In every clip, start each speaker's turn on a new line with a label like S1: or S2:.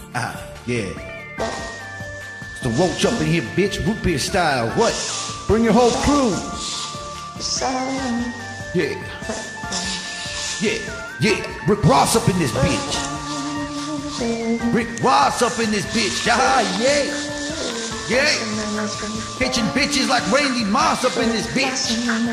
S1: Yeah. It's the roach up in here, bitch. Root beer style. What? Bring your whole crew. Yeah. Yeah. Rick Ross up in this bitch. Rick Ross up in this bitch. Yeah. Hitching bitches like Randy Moss up in this bitch.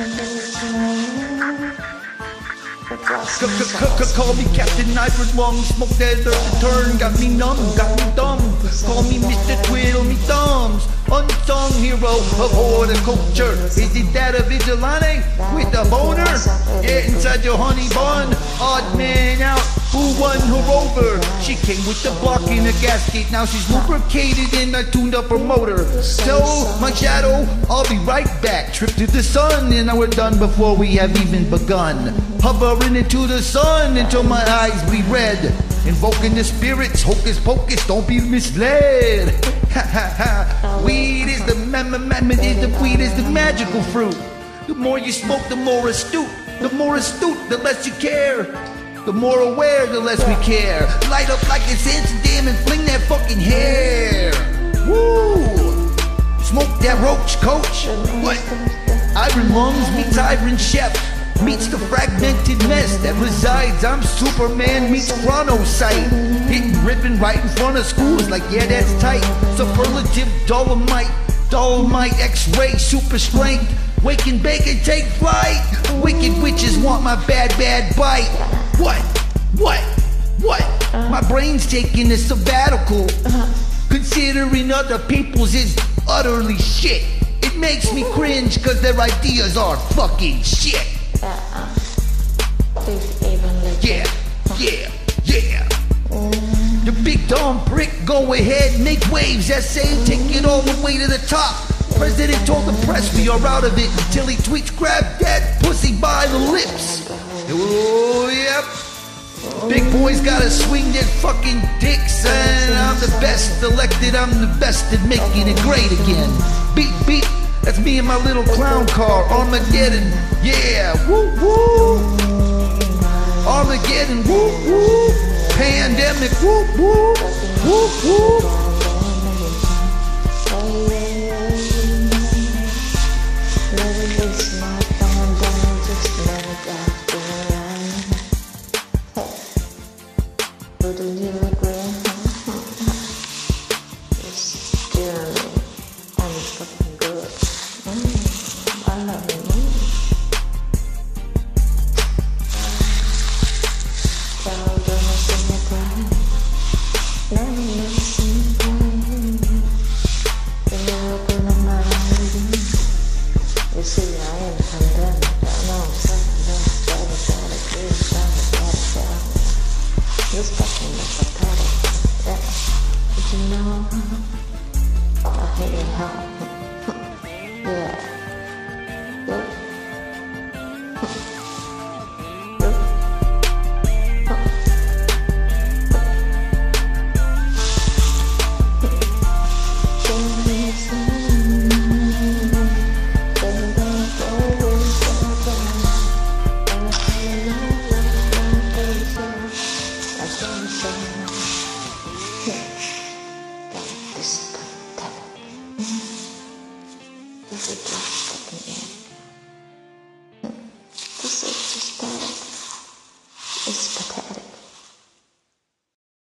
S1: Call me Captain Ivory Lung, smoke that earth turn, got me numb, got me dumb. Call me Mr. Twiddle me thumbs, unsung hero of horticulture. Is it that a vigilante with a boner? Yeah, inside your honey bun, odd man out. Who won her over? She came with the block in a gasket. Now she's lubricated and I tuned up her motor. So, my shadow, I'll be right back. Trip to the sun and now we're done before we have even begun. Hovering into the sun until my eyes bleed red. Invoking the spirits, hocus pocus, don't be misled. Ha ha ha. Weed is the weed is the magical fruit. The more you smoke, the more astute. The more astute, the less you care. The more aware, the less we care. Light up like it's Amsterdam and fling that fucking hair. Woo! Smoke that roach, coach. What? Iron lungs meets Iron chef. Meets the fragmented mess that resides. I'm Superman meets chronocyte. Hitting, ripping right in front of schools like, yeah, that's tight. Superlative dolomite, X-ray, super strength. Wake and bake and take flight. Wicked witches want my bad bite. What? My brain's taking a sabbatical. Considering other people's is utterly shit. It makes me cringe cause their ideas are fucking shit. Yeah. The big dumb prick, go ahead, make waves, essay, take it all the way to the top. President told the press we are out of it until he tweets, grab that pussy by the lips. Oh, yep. Big boys gotta swing their fucking dicks, and I'm the best elected, I'm the best at making it great again. Beep, that's me in my little clown car, Armageddon, yeah, woo, woo. Armageddon, woo, woo. Pandemic, woo, woo, woo, woo.
S2: I hate it. Yeah.